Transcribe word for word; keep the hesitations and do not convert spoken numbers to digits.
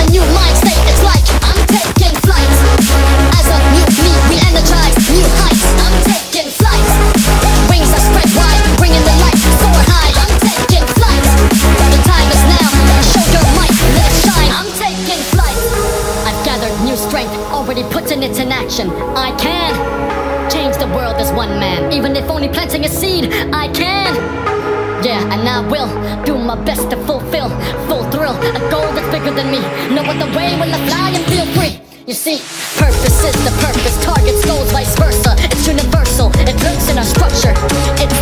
new mind state. It's like I'm taking flight. As a new me, we energize new heights. I'm taking flight. Wings are spread wide, bringing the light. Soar high. I'm taking flight. The time is now. Show your might. Let it shine. I'm taking flight. I've gathered new strength, already putting it in action. I can change the world as one man, even if only planting a seed. I can. Yeah, and I will do my best to fulfill full thrill, a goal that's bigger than me. No other way when I fly and feel free. You see, purpose is the purpose, targets, goals, vice versa. It's universal, it lurks in our structure. It's